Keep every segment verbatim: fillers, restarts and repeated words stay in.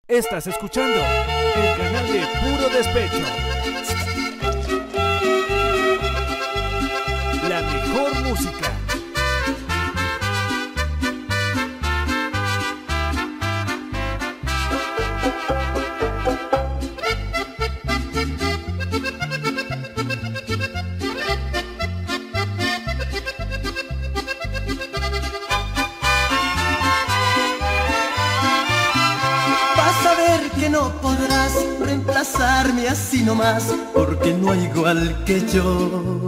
Estás escuchando el canal de Puro Despecho. La mejor música. No podrás reemplazarme así nomás, porque no hay igual que yo.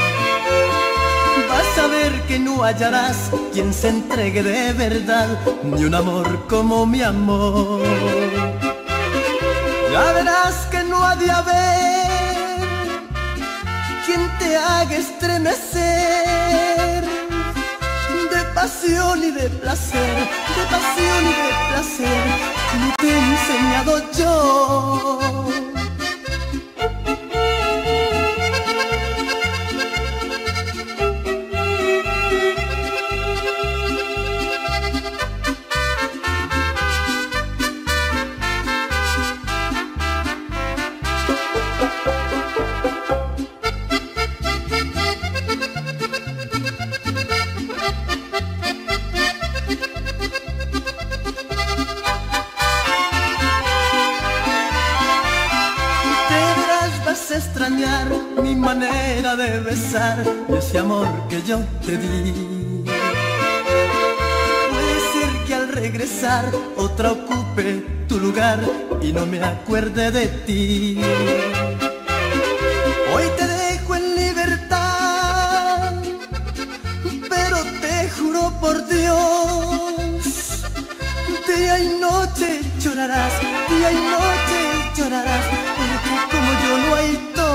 Vas a ver que no hallarás quien se entregue de verdad, ni un amor como mi amor. Ya verás que no ha de haber quien te haga estremecer de pasión y de placer, de pasión y de placer, como te he enseñado yo. Extrañar mi manera de besar y ese amor que yo te di. Puede ser que al regresar otra ocupe tu lugar y no me acuerde de ti. Hoy te dejo en libertad, pero te juro por Dios, día y noche llorarás, día y noche llorarás, porque como yo no hay dos.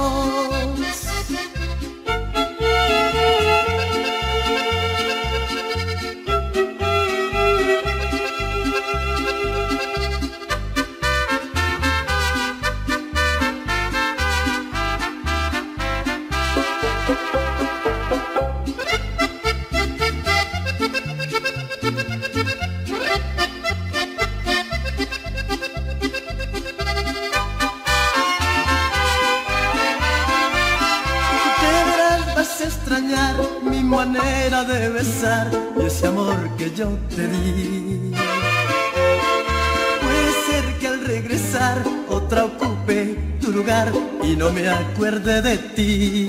Extrañar mi manera de besar y ese amor que yo te di. Puede ser que al regresar otra ocupe tu lugar y no me acuerde de ti.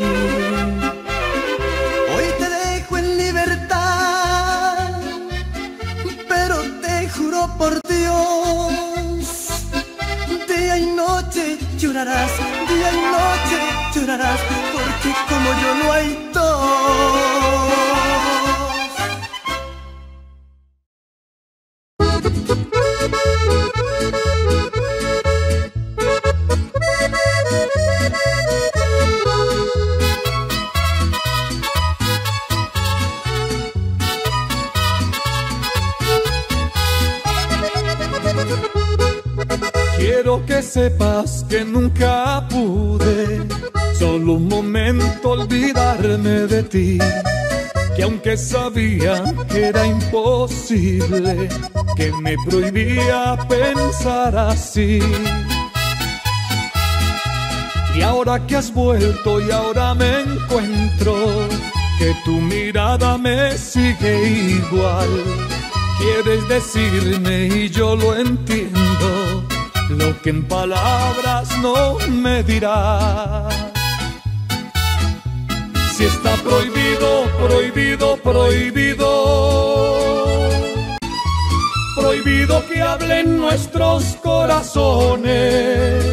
Hoy te dejo en libertad, pero te juro por Dios, día y noche llorarás, día y noche llorarás, porque como yo no hay dos. Quiero que sepas que nunca pude solo un momento olvidarme de ti, que aunque sabía que era imposible, que me prohibía pensar así. Y ahora que has vuelto y ahora me encuentro, que tu mirada me sigue igual. Quieres decirme y yo lo entiendo, lo que en palabras no me dirás. Si está prohibido, prohibido, prohibido, prohibido que hablen nuestros corazones.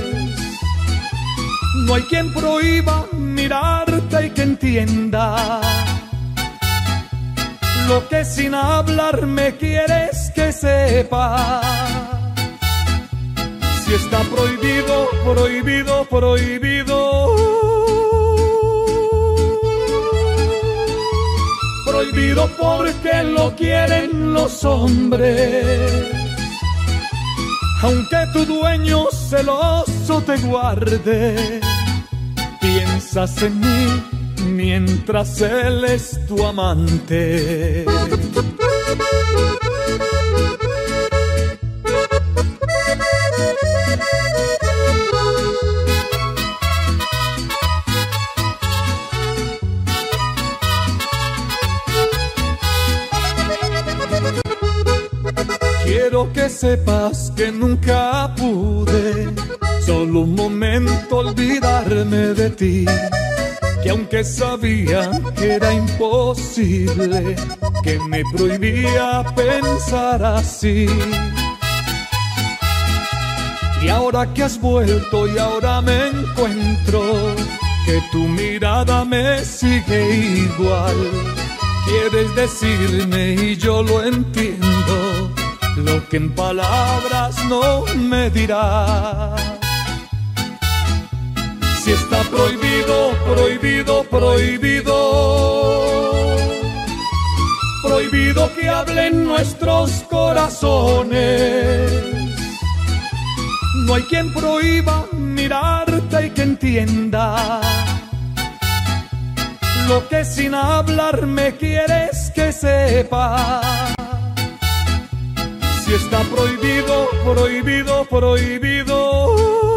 No hay quien prohíba mirarte y que entienda lo que sin hablar me quieres que sepa. Si está prohibido, prohibido, prohibido, prohibido porque lo quieren los hombres. Aunque tu dueño celoso te guarde, piensas en mí mientras él es tu amante. sepas que nunca pude solo un momento olvidarme de ti, que aunque sabía que era imposible, que me prohibía pensar así. Y ahora que has vuelto y ahora me encuentro, que tu mirada me sigue igual. Quieres decirme y yo lo entiendo, lo que en palabras no me dirás. Si está prohibido, prohibido, prohibido, prohibido que hablen nuestros corazones. No hay quien prohíba mirarte y que entienda lo que sin hablar me quieres que sepa. Si está prohibido, prohibido, prohibido,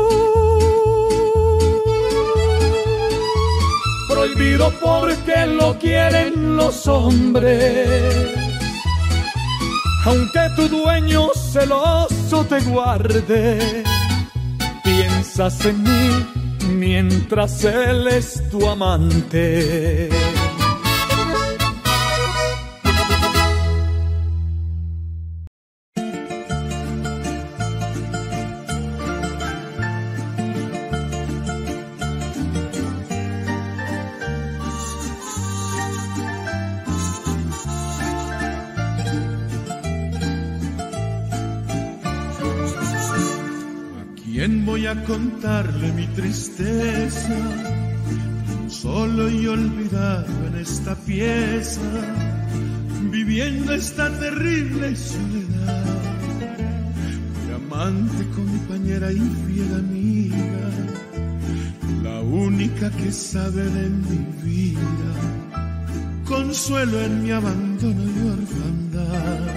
prohibido porque lo quieren los hombres. Aunque tu dueño celoso te guarde, piensas en mí mientras él es tu amante. ¿Quién voy a contarle mi tristeza? Solo y olvidado en esta pieza, viviendo esta terrible soledad. Mi amante, compañera y fiel amiga, la única que sabe de mi vida, consuelo en mi abandono y orfandad.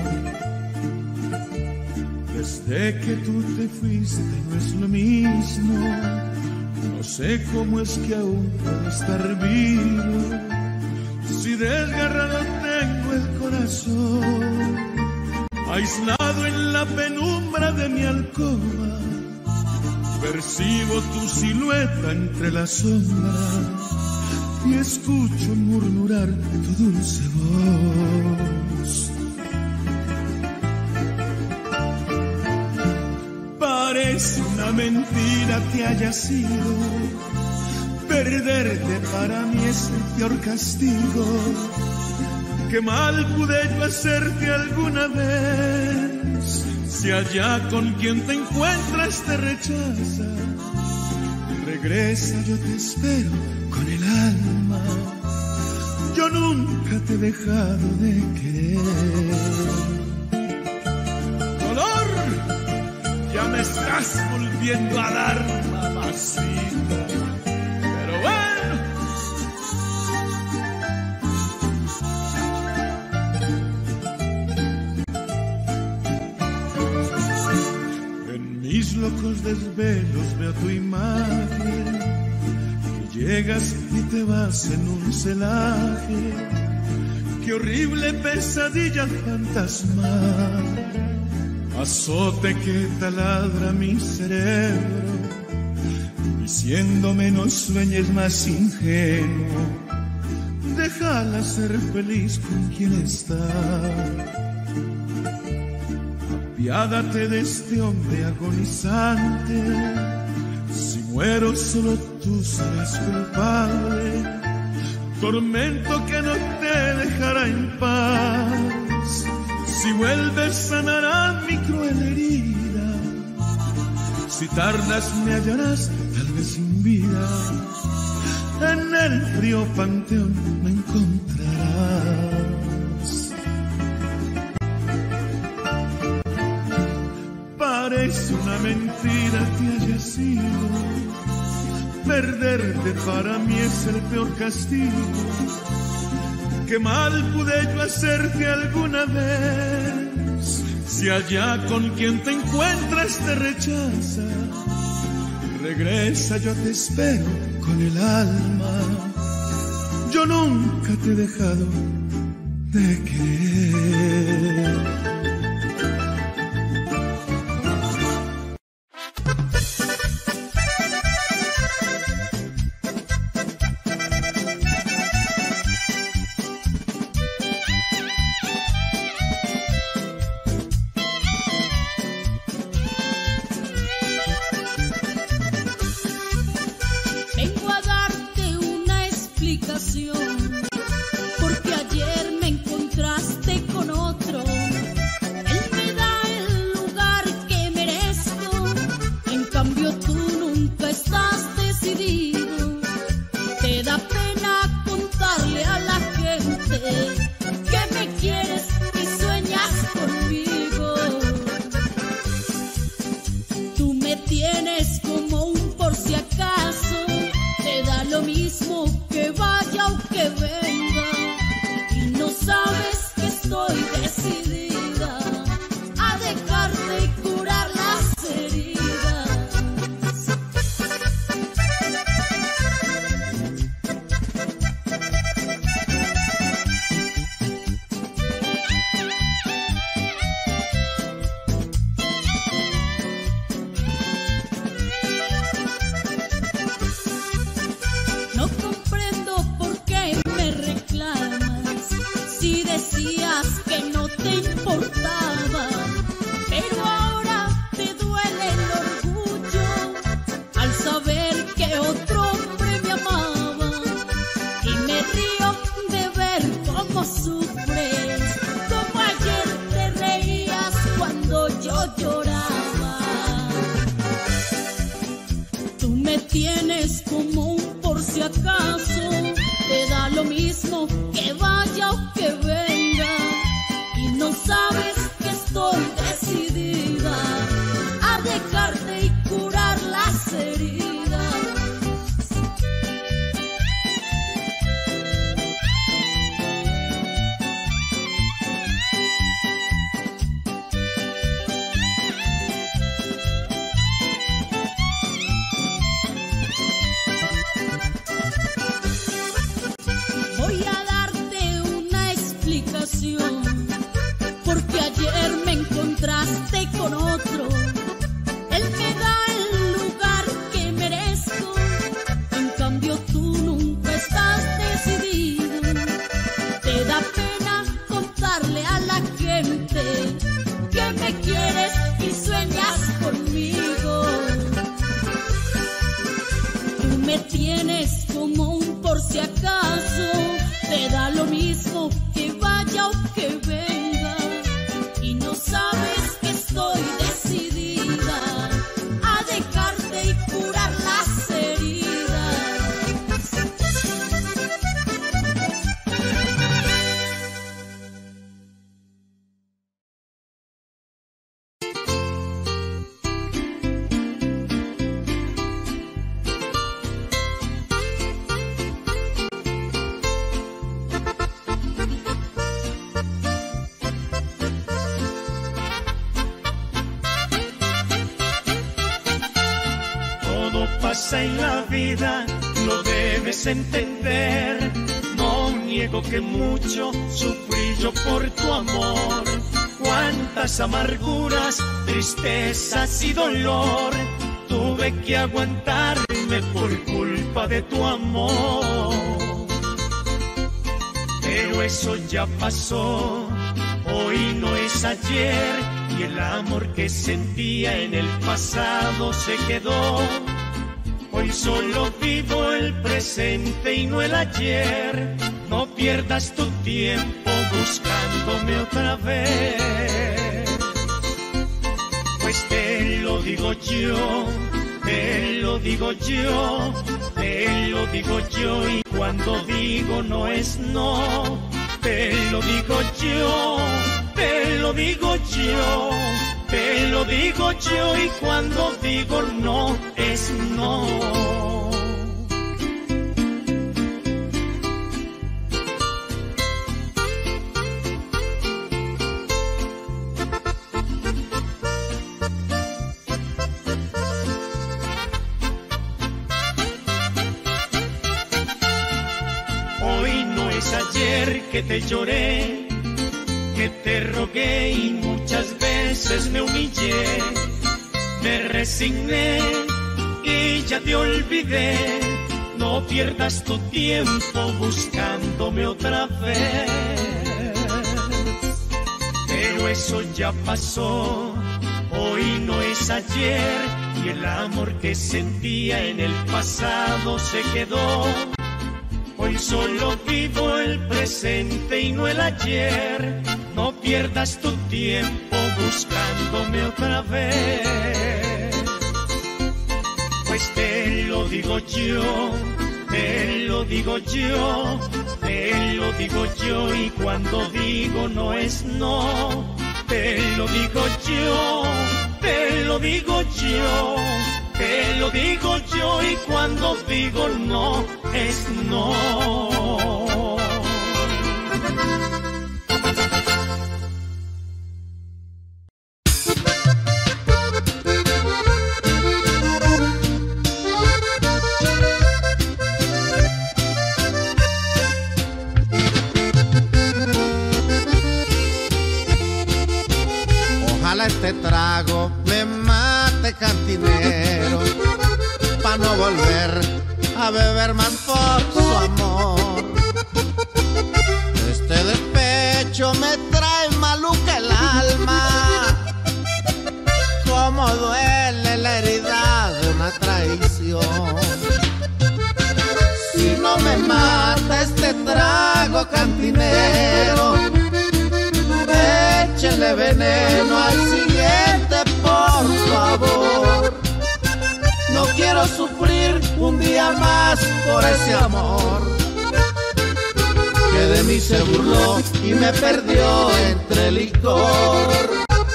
Desde que tú te fuiste no es lo mismo, no sé cómo es que aún puedo estar vivo, si desgarrado tengo el corazón, aislado en la penumbra de mi alcoba, percibo tu silueta entre las sombras y escucho murmurar tu dulce voz. Parece una mentira que haya sido, perderte para mí es el peor castigo. Qué mal pude yo hacerte alguna vez, si allá con quien te encuentras te rechaza. Regresa, yo te espero con el alma, yo nunca te he dejado de querer. Ya me estás volviendo a dar, mamacita, pero bueno. En mis locos desvelos veo tu imagen, que llegas y te vas en un celaje. Qué horrible pesadilla fantasmal, azote que taladra mi cerebro, diciéndome no sueñes más ingenuo, déjala ser feliz con quien está. Apiádate de este hombre agonizante, si muero solo tú serás culpable, tormento que no te dejará en paz. Si vuelves sanará mi cruel herida, si tardas me hallarás tal vez sin vida, en el frío panteón me encontrarás. Parece una mentira que haya sido, perderte para mí es el peor castigo. Qué mal pude yo hacerte alguna vez, si allá con quien te encuentras te rechaza. Regresa, yo te espero con el alma, yo nunca te he dejado de querer. me tienes como un por si acaso, te da lo mismo que vaya o que venga, y no sabes que estoy decidida a dejarte y curar las heridas. No comprendo por qué me reclamas si decías que no te importaba, pero ahora te duele el orgullo al saber que otro hombre me amaba, y me río de ver cómo sufres, como ayer te reías cuando yo lloraba. Tú me tienes como un por si acaso, te da lo mismo que vaya o que venga, y no sabes que estoy decidida a dejarte y curar las heridas. Voy a darte una explicación, porque ayer me encontraste con otro. Él me da el lugar que merezco, en cambio tú nunca estás decidido. Te da pena contarle a la gente que me quieres y sueñas conmigo. Tú me tienes como un por si acaso, te da lo mismo que vaya o que venga, y no sabes que estoy decidida a dejarte y curar las heridas. Todo pasa en la vida, lo debes entender. No niego que mucho sufrí yo por tu amor. Cuántas amarguras, tristezas y dolor tuve que aguantarme por culpa de tu amor. Pero eso ya pasó, hoy no es ayer, y el amor que sentía en el pasado se quedó. Hoy solo vivo el presente y no el ayer. No pierdas tu tiempo buscándome otra vez, pues te lo digo yo, te lo digo yo, te lo digo yo, y cuando digo no es no. Te lo digo yo, te lo digo yo, te lo digo yo, y cuando digo no es no. Hoy no es ayer que te lloré, que te rogué y muchas veces me humillé. Me resigné y ya te olvidé. No pierdas tu tiempo buscándome otra vez. Pero eso ya pasó, hoy no es ayer, y el amor que sentía en el pasado se quedó. Hoy solo vivo el presente y no el ayer. No pierdas tu tiempo buscándome otra vez, pues te lo digo yo, te lo digo yo, te lo digo yo, y cuando digo no es no. Te lo digo yo, te lo digo yo, te lo digo yo, y cuando digo no, es no. Este trago me mate, cantinero, pa' no volver a beber más por su amor. Este despecho me trae maluca el alma, como duele la herida de una traición. Si no me mata este trago, cantinero, échele veneno al siguiente, por favor. No quiero sufrir un día más por ese amor que de mí se burló y me perdió entre licor.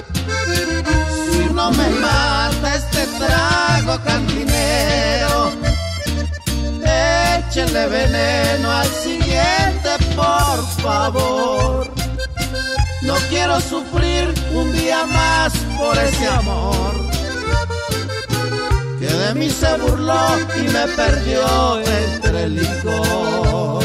Si no me mata este trago, cantinero, échele veneno al siguiente, por favor. No quiero sufrir un día más por ese amor que de mí se burló y me perdió entre el licor.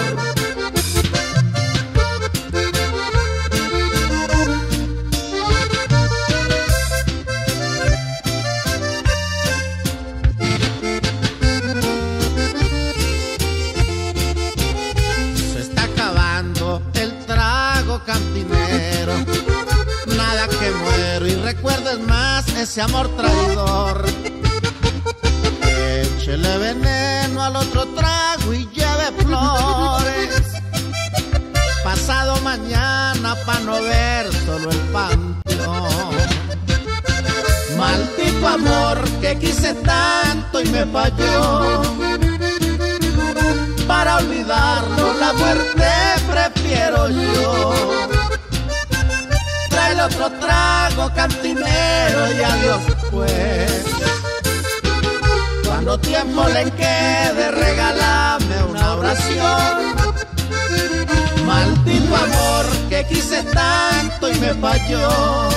Se está acabando el trago, cantinero, nada que muero y recuerdes más ese amor traidor. Échele veneno al otro trago y lleve flores, pasado mañana pa' no ver solo el panteón. Maldito amor que quise tanto y me falló, para olvidarlo la muerte prefiero yo. Trae otro trago, cantinero, y adiós pues. Cuando tiempo le quede, regálame una oración. Maldito amor que quise tanto y me falló,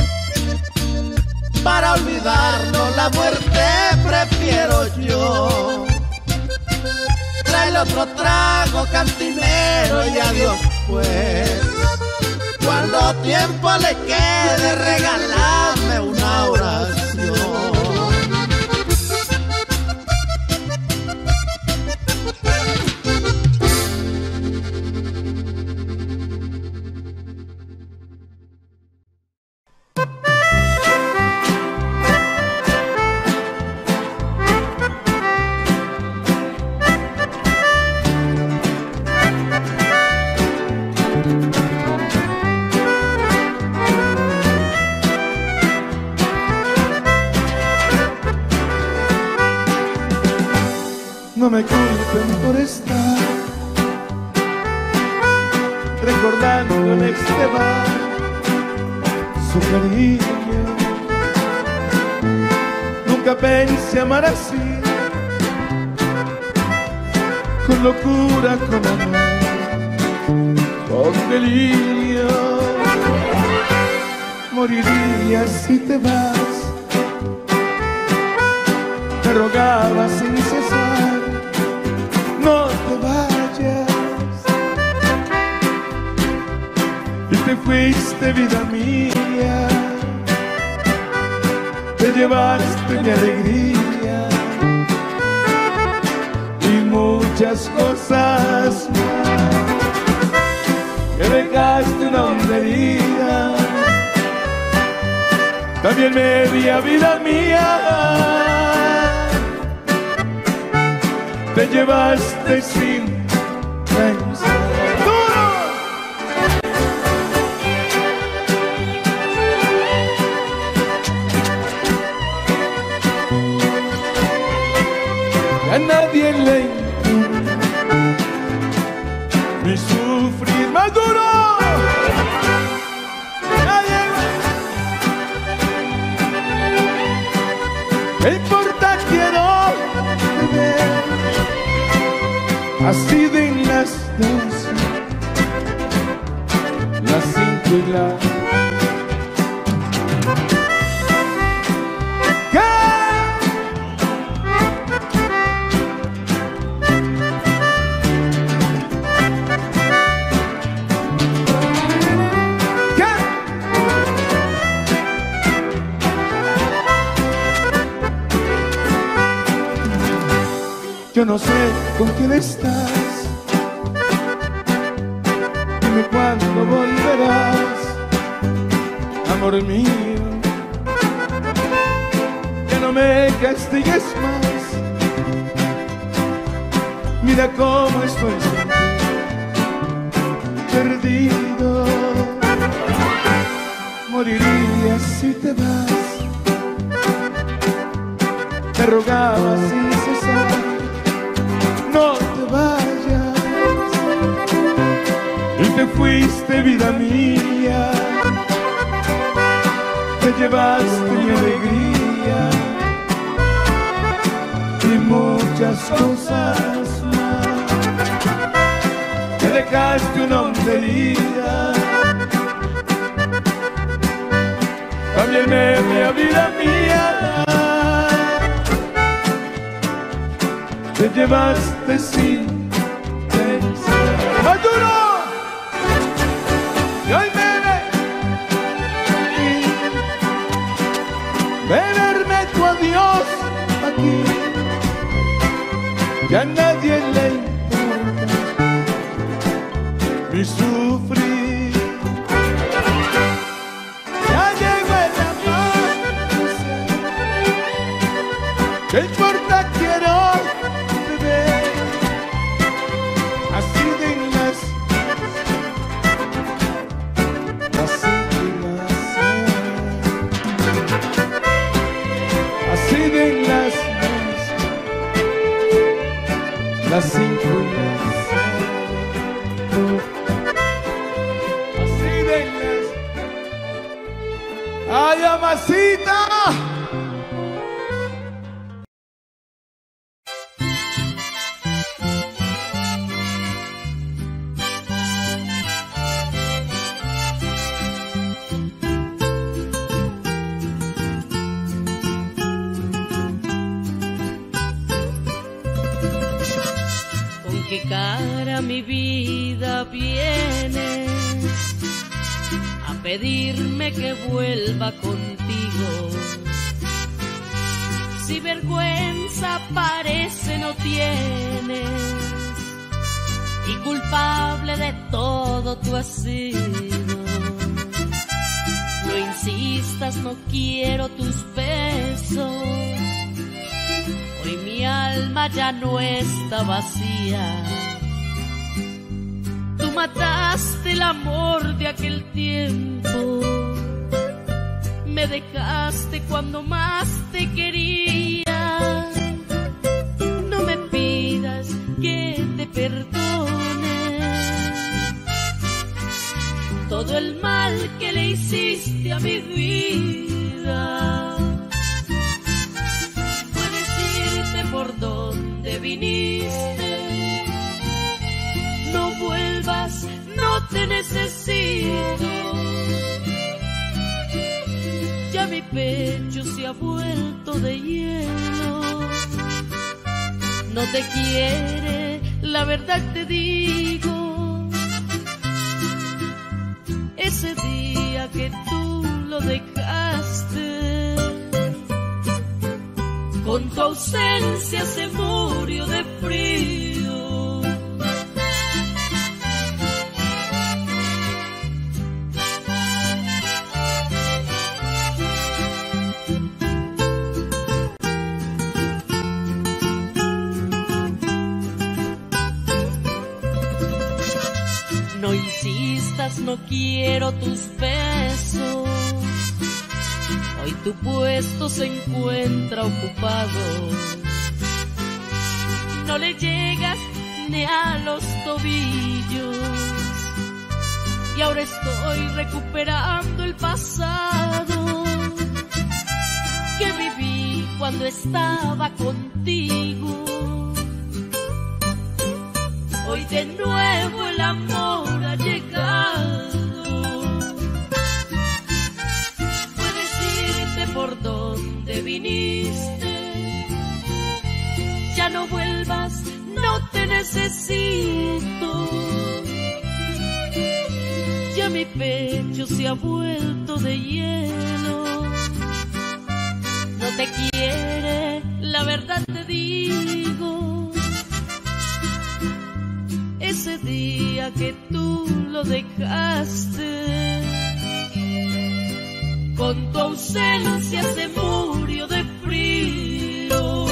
para olvidarlo la muerte prefiero yo. Trae otro trago, cantinero, y adiós pues. Cuando tiempo le quede, regálame una oración. No me culpen por estar recordando en este bar su cariño. Nunca pensé amar así, con locura, con amor, con delirio. Moriría si te vas, me rogaba sin cesar, no te vayas. Y te fuiste, vida mía, te llevaste mi alegría y muchas cosas más. Que dejaste una honda herida, también media vida mía. Te llevaste sin pensar. A nadie le importa mi sufrir más duro. Nadie. ¿Qué importa? Quiero beber. Así de las doce, las cinco y las... ¿Qué? ¿Qué? Yo no sé con quién estás, dime cuándo volverás, amor mío. Ya no me castigues más, mira cómo estoy sin ti, perdido. Moriría si te vas, te rogaba sin cesar, no te vayas, y te fuiste, vida mía, te llevaste mi alegría y muchas cosas más, te dejaste una hondería, también media vida mía, te llevaste sin pensar. ¡Maduro! Y hoy me ve verme tu adiós aquí, ya a nadie le importa mi sufrir. Ya llegó el amanecer, ¿qué importa? Quiero beber. Así de las las cinco y las seis, así de las las cinco y las seis, así de las... ¡Ay, amasita! ¿Qué cara, mi vida, vienes a pedirme que vuelva contigo? Si vergüenza parece no tienes, y culpable de todo tú has sido. No insistas, no quiero tus besos, hoy mi alma ya no está vacía. Tú mataste el amor de aquel tiempo, me dejaste cuando más te quería. No me pidas que te perdone todo el mal que le hiciste a mi vida. Por donde viniste, no vuelvas, no te necesito. Ya mi pecho se ha vuelto de hielo, no te quiere, la verdad te digo. Ese día que tú lo dejaste, con tu ausencia se murió de frío. No insistas, no quiero tus besos, hoy tu puesto se encuentra ocupado. No le llegas ni a los tobillos, y ahora estoy recuperando el pasado. que viví cuando estaba contigo. Hoy de nuevo el amor ha llegado. Puedes irte por donde viniste, ya no vuelvas, no te necesito. Ya mi pecho se ha vuelto de hielo. No te quiere, la verdad te digo. Ese día que tú lo dejaste, con tu ausencia se murió de frío.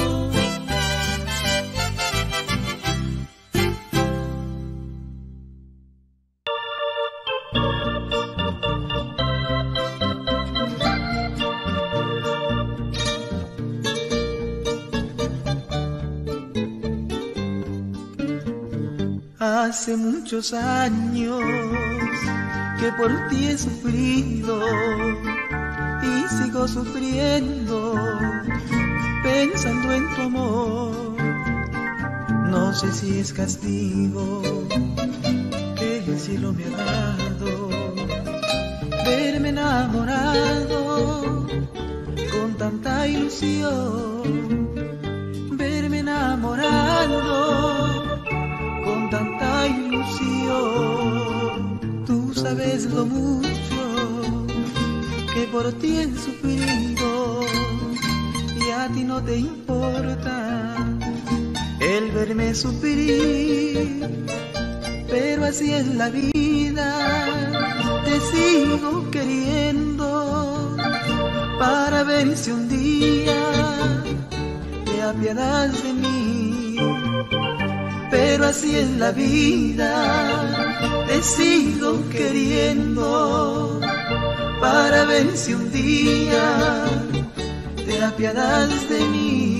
Hace muchos años que por ti he sufrido y sigo sufriendo pensando en tu amor. No sé si es castigo que el cielo me ha dado, verme enamorado con tanta ilusión, verme enamorado con tanta ilusión. Tú sabes lo mucho que por ti he sufrido y a ti no te importa el verme sufrir, pero así es la vida. Te sigo queriendo para ver si un día te apiadas de mí, pero así es la vida. Te sigo queriendo para ver si un día te apiadas de mí.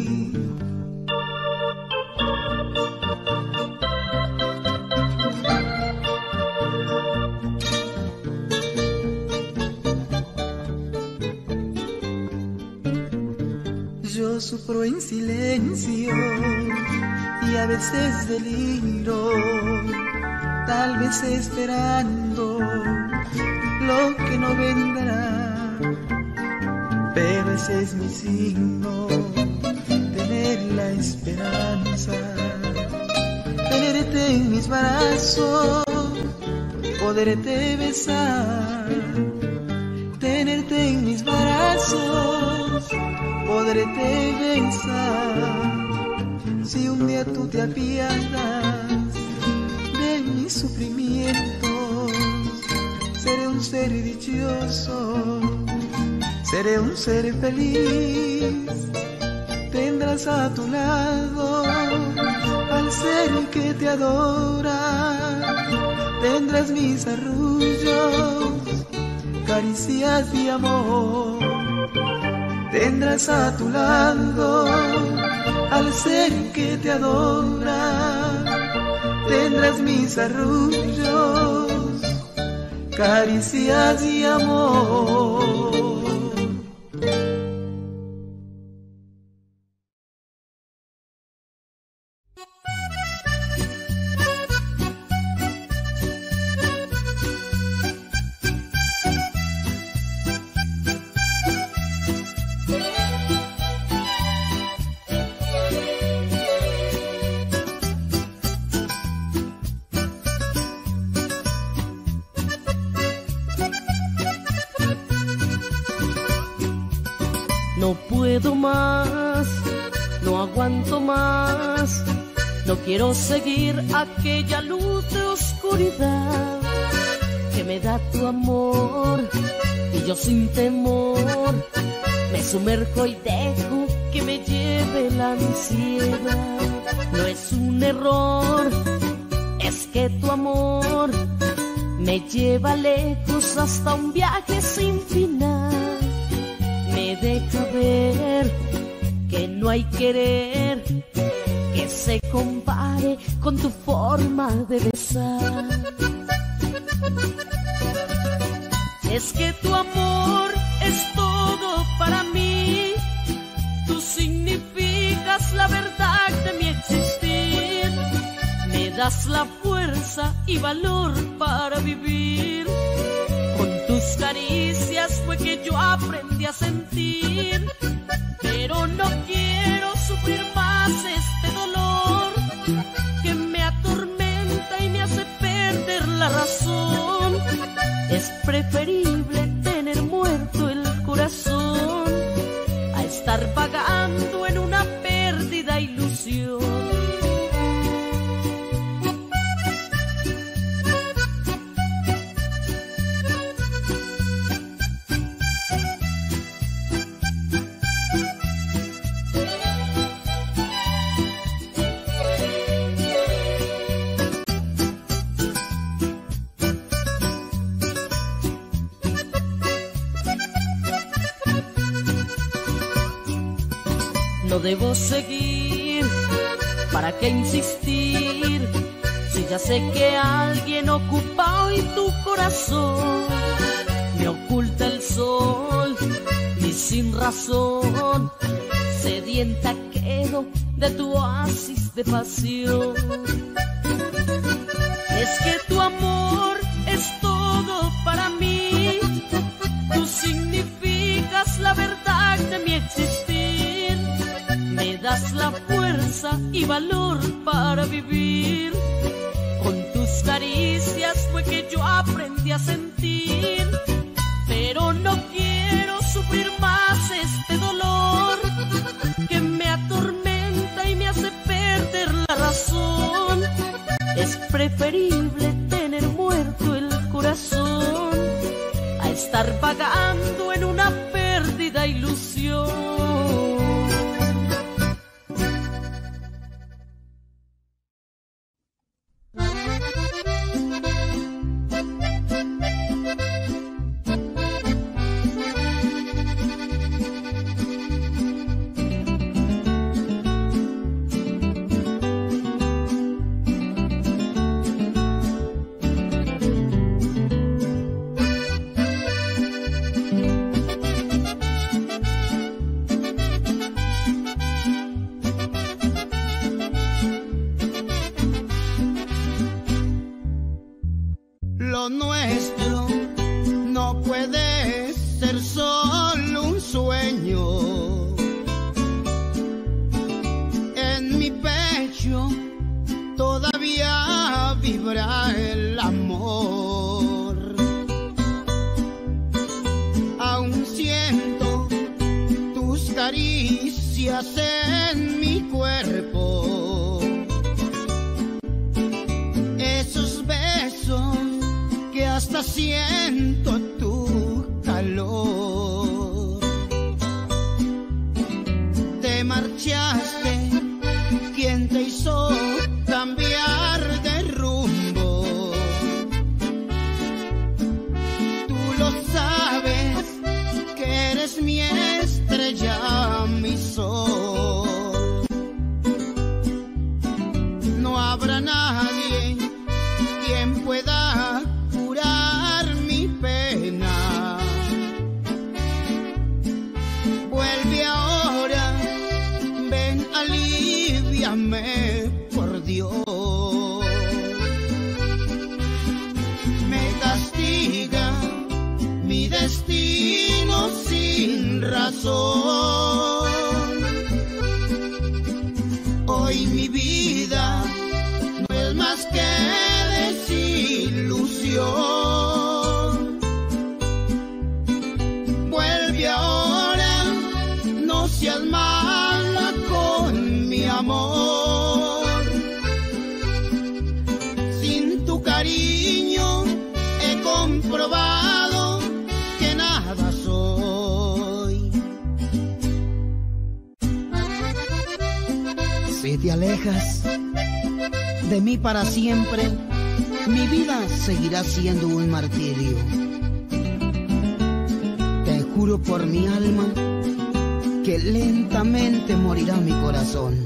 Yo sufro en silencio y a veces deliro, tal vez esperando lo que no vendrá, pero ese es mi signo, tener la esperanza, tenerte en mis brazos, poderte besar, tenerte en mis brazos, poderte besar. Si un día tú te apiadas de mis sufrimientos, seré un ser dichoso, seré un ser feliz. Tendrás a tu lado al ser que te adora, tendrás mis arrullos, caricias y amor. Tendrás a tu lado al ser que te adora, tendrás mis arrullos, caricias y amor. No puedo más, no aguanto más, no quiero seguir aquella luz de oscuridad que me da tu amor, y yo sin temor me sumerjo y dejo que me lleve la ansiedad. No es un error, es que tu amor me lleva lejos hasta un viaje sin final. Me deja ver que no hay querer que se compare con tu forma de besar. Es que tu amor es todo para mí, la verdad de mi existir, me das la fuerza y valor para vivir. Con tus caricias fue que yo aprendí a sentir, pero no quiero sufrir más este dolor que me atormenta y me hace perder la razón. Es preferible tener muerto el corazón a estar vagando en una perdida ilusión. No debo seguir, ¿para qué insistir? Si ya sé que alguien ocupa hoy tu corazón. Me oculta el sol y sin razón sedienta quedo de tu oasis de pasión. Es que tu amor es todo para mí, tú significas la verdad de mi existir. Me das la fuerza y valor para vivir. Con tus caricias fue que yo aprendí a sentir, pero no quiero sufrir más este dolor que me atormenta y me hace perder la razón. Es preferible tener muerto el corazón a estar vagando en una perdida ilusión. Lo nuestro no puede ser solo un sueño. En mi pecho todavía vibra el amor. Aún siento tus caricias en mi cuerpo. Esos besos que hasta siento tu calor. Te marchaste, ¿quién te hizo cambiar de rumbo? Tú lo sabes, que eres mi estrella, mi sol. No habrá nadie quien pueda curar mi pena. Vuelve ahora, ven, alivíame, por Dios. Me castiga mi destino sin razón. Hoy mi vida no es más que desilusión. Vuelve ahora, no seas mala con mi amor. Sin tu cariño he comprobado que nada soy. Si te alejas de mí para siempre, mi vida seguirá siendo un martirio. Te juro por mi alma que lentamente morirá mi corazón.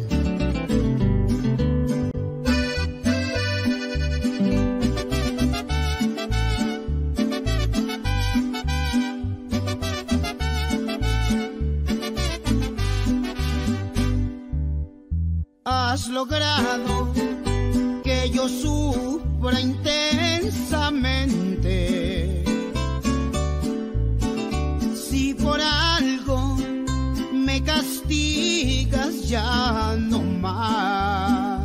has logrado que yo sufra intensamente. Si por algo me castigas ya no más,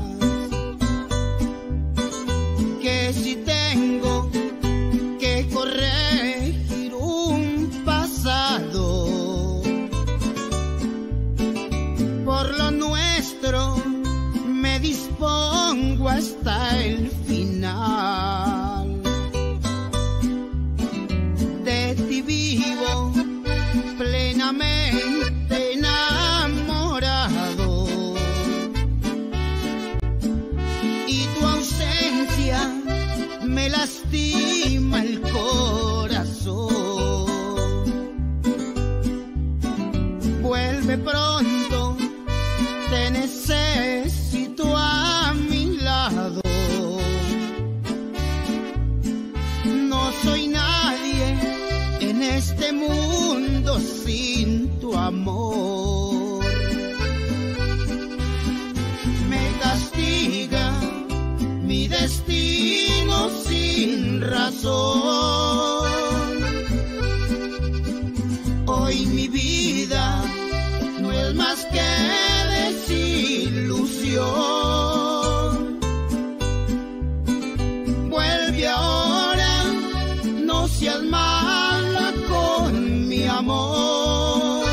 que si tengo que corregir un pasado, por lo nuestro me dispongo hasta el final. De ti vivo plenamente enamorado, y tu ausencia me lastima el corazón. Vuelve pronto, te necesito a mi lado. No soy nadie en este mundo sin tu amor. Me castiga mi destino sin razón. Hoy mi vida no es más que desilusión. Vuelve ahora, no seas mala con mi amor.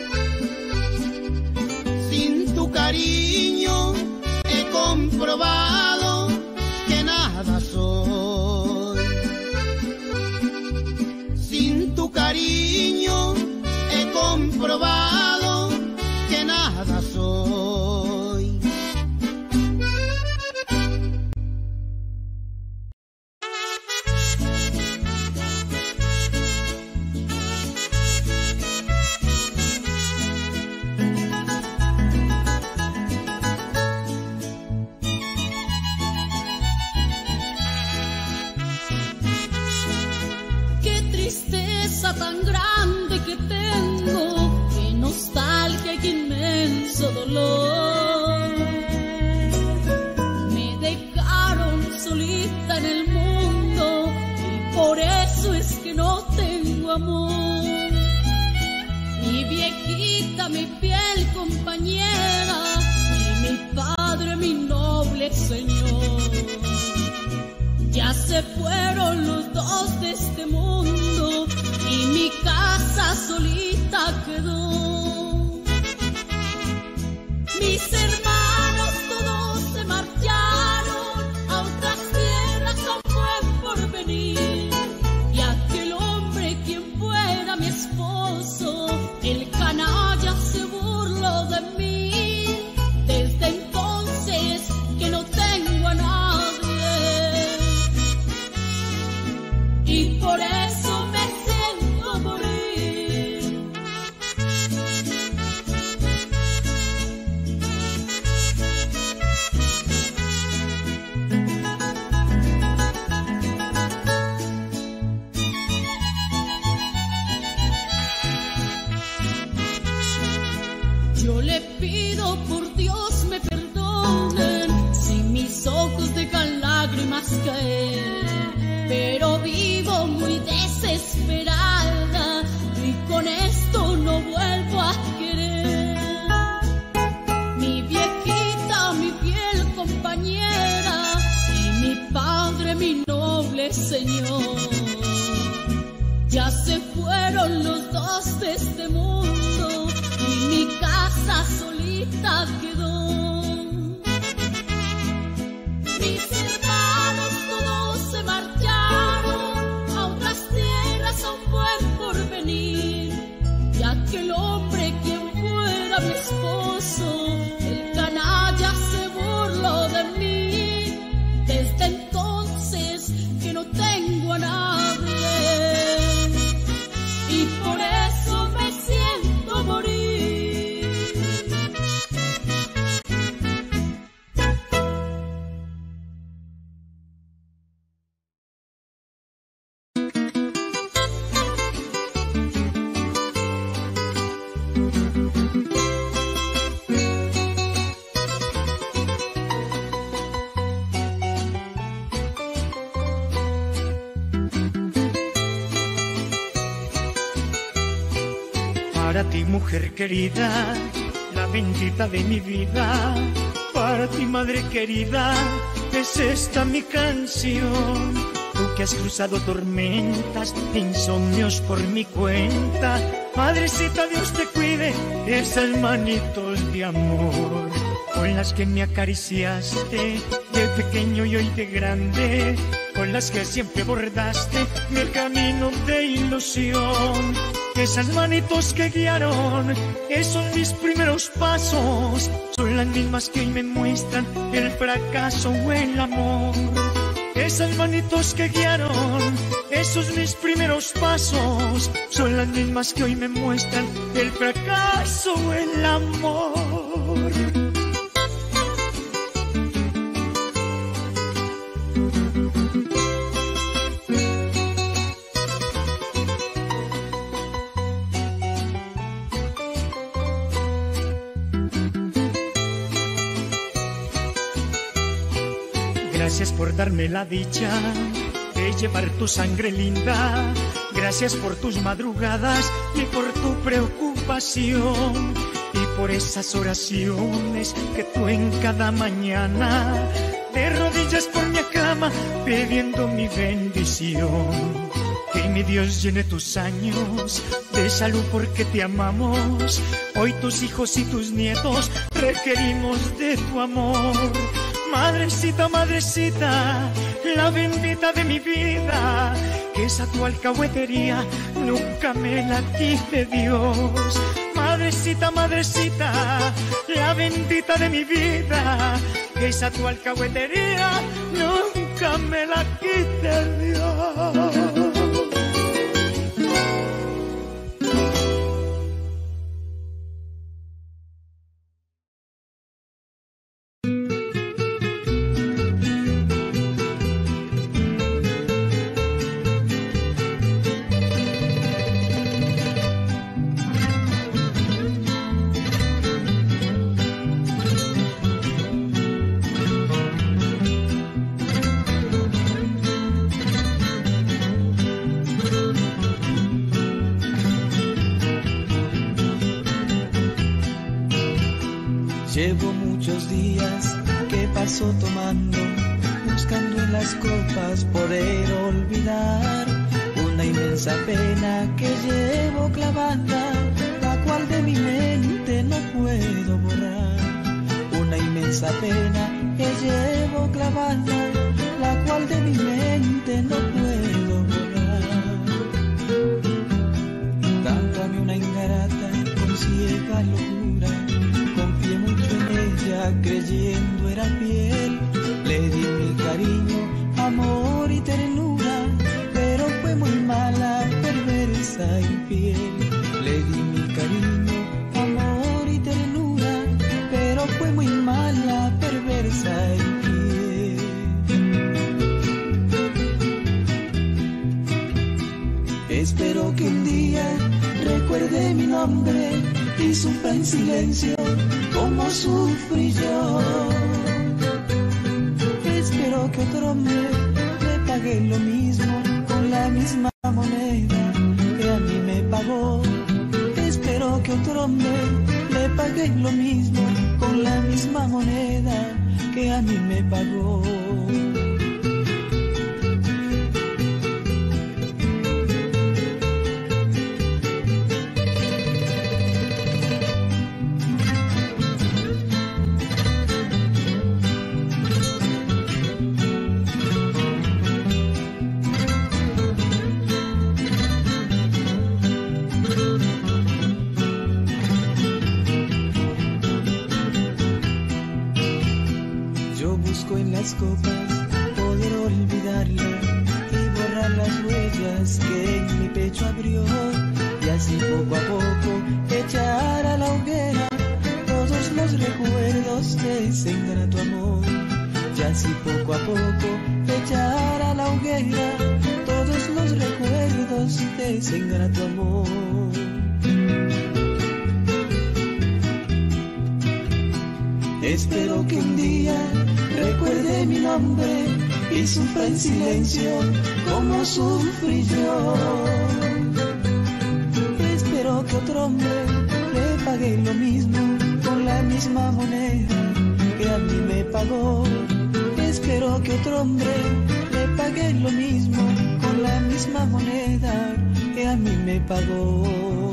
Sin tu cariño he comprobado que nada soy. Sin tu cariño he comprobado que nada soy. Qué tristeza tan grande que tengo, qué nostalgia y qué inmenso dolor. Me dejaron solita en el mundo y por eso es que no tengo amor. Mi viejita, mi fiel compañera, y mi padre, mi noble señor. Ya se fueron los dos de este mundo y mi casa solita quedó. Mis hermanos todos se marcharon a otras tierras, a un buen porvenir. Y aquel hombre, quien fuera mi esposo, el canalla se burló de mí. Desde entonces que no tengo a nadie, y por eso me siento morir. Yo le pido por Dios me perdonen si mis ojos dejan lágrimas caer, pero vivo muy desesperada y con esto no vuelvo a querer. Mi viejita, mi fiel compañera, y mi padre, mi noble señor. Ya se fueron los dos de este mundo y mi casa solita quedó. Mis hermanos todos se marcharon a otras tierras, a un buen porvenir. Y aquel hombre, quien fuera mi esposo, el canalla se burló de mí. Desde entonces que no tengo a nadie, y por eso me siento Para ti, mujer querida, la bendita de mi vida. Para ti, madre querida, es esta mi canción. Tú que has cruzado tormentas e insomnios por mi cuenta, madrecita, Dios te cuide, esas manitos de amor con las que me acariciaste de pequeño y hoy de grande, con las que siempre bordaste mi camino de ilusión. Esas manitos que guiaron esos mis primeros pasos son las mismas que hoy me muestran el fracaso o el amor. Esas manitos que guiaron esos mis primeros pasos son las mismas que hoy me muestran el fracaso o el amor. Gracias por darme la dicha de llevar tu sangre linda. Gracias por tus madrugadas y por tu preocupación. Y por esas oraciones que tú en cada mañana te rodillas por mi cama pidiendo mi bendición. Que mi Dios llene tus años de salud porque te amamos. Hoy tus hijos y tus nietos requerimos de tu amor. Madrecita, madrecita, la bendita de mi vida, que esa tu alcahuetería nunca me la quite Dios. Madrecita, madrecita, la bendita de mi vida, que esa tu alcahuetería nunca me la quite Dios. Llevo muchos días que paso tomando, buscando en las copas poder olvidar una inmensa pena que llevo clavada, la cual de mi mente no puedo borrar. Una inmensa pena que llevo clavada, la cual de mi mente no puedo borrar. Cántame una ingrata con ciega locura, confié mucho en ella creyendo era fiel, le di mi cariño, amor y ternura, pero fue muy mala, perversa, infiel. Le di mi cariño, amor y ternura, pero fue muy mala, perversa, infiel. Espero que un día recuerde mi nombre y sufra en silencio como sufrí yo. Espero que otro hombre me pague lo mismo con la misma moneda que a mí me pagó. Espero que otro hombre me pague lo mismo con la misma moneda que a mí me pagó. Copas, poder olvidarla y borrar las huellas que en mi pecho abrió, y así poco a poco echar a la hoguera todos los recuerdos de ese ingrato amor. Y así poco a poco echar a la hoguera todos los recuerdos de ese ingrato amor. Espero que un día recuerde mi nombre y sufra en silencio como sufrí yo. Espero que otro hombre pagué lo mismo con la misma moneda que a mí me pagó. Espero que otro hombre le pague lo mismo con la misma moneda que a mí me pagó.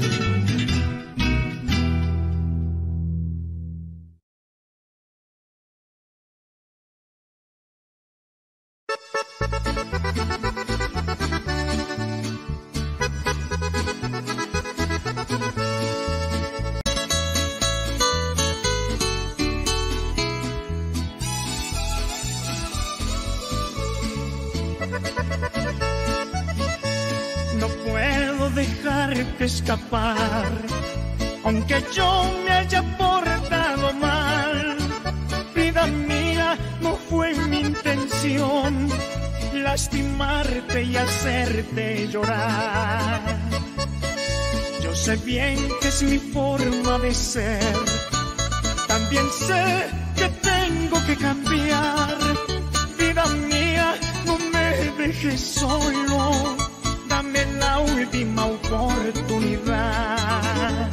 Escapar, aunque yo me haya portado mal. Vida mía, no fue mi intención lastimarte y hacerte llorar. Yo sé bien que es mi forma de ser, también sé que tengo que cambiar. Vida mía, no me dejes solo, dame la última oportunidad.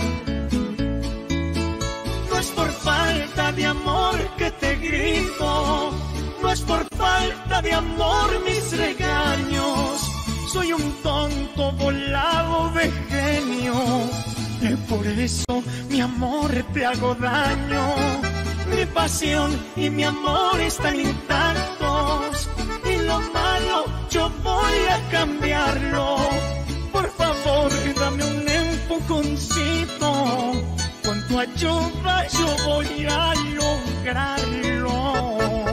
No es por falta de amor que te grito, no es por falta de amor mis regaños. Soy un tonto volado de genio, y por eso mi amor te hago daño. Mi pasión y mi amor están intactos, y lo malo yo voy a cambiarlo. Por favor, dame un empujoncito, con tu ayuda yo voy a lograrlo.